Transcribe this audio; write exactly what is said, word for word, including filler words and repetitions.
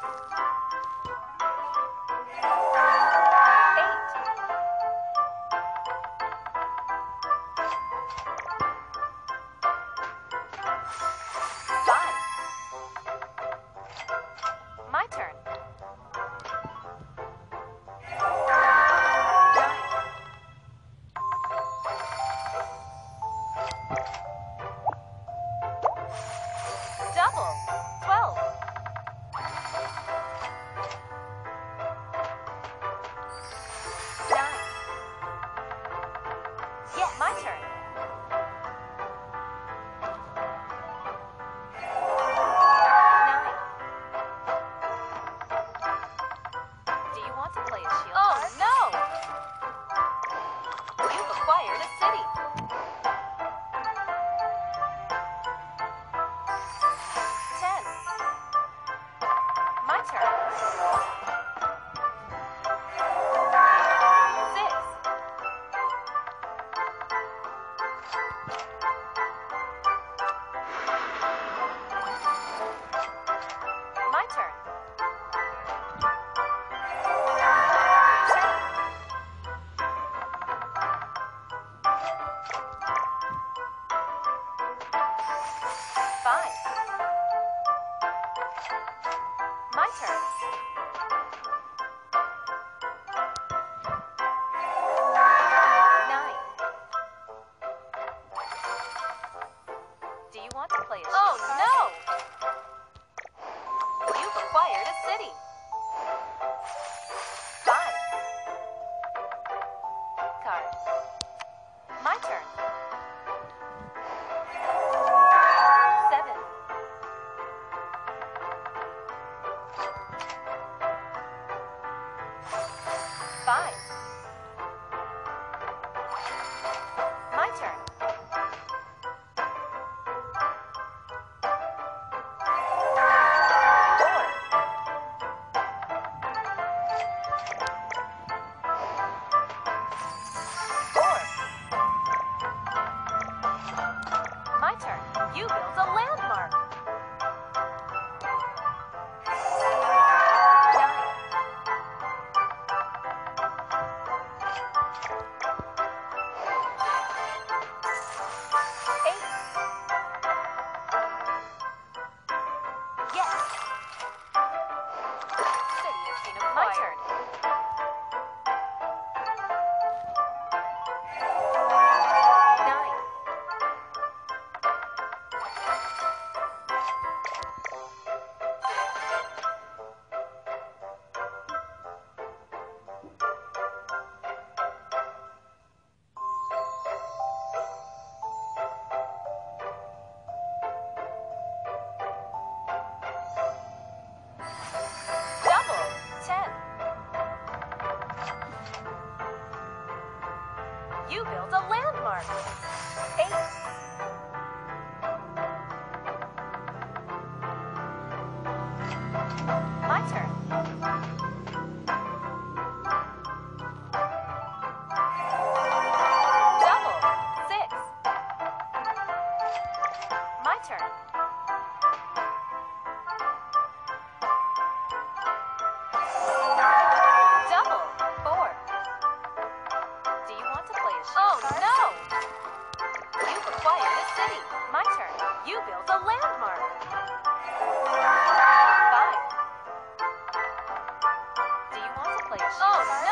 My turn. Double. Twelve. Nine. Yes. My turn. Nine. Do you want to play a shield Oh, card? No! You've acquired a city. Ten. My turn. Six. My turn. Ten. Five. My turn. Nine. Do you want to play a shield Oh, card? no! You've acquired a city. Five. Card. My turn. Seven. Five. My turn. Four. Four. My turn. You built a landmark. Nine. Eight. Yes. City has been acquired. My turn. Nine. Double. Ten. You built a landmark. Eight. My turn. Double. Six. My turn. Double. Four. Do you want to play a shield Oh, card? no! You've acquired a city. My turn. You built a landmark. Five. Do you want to play a shield Oh, card?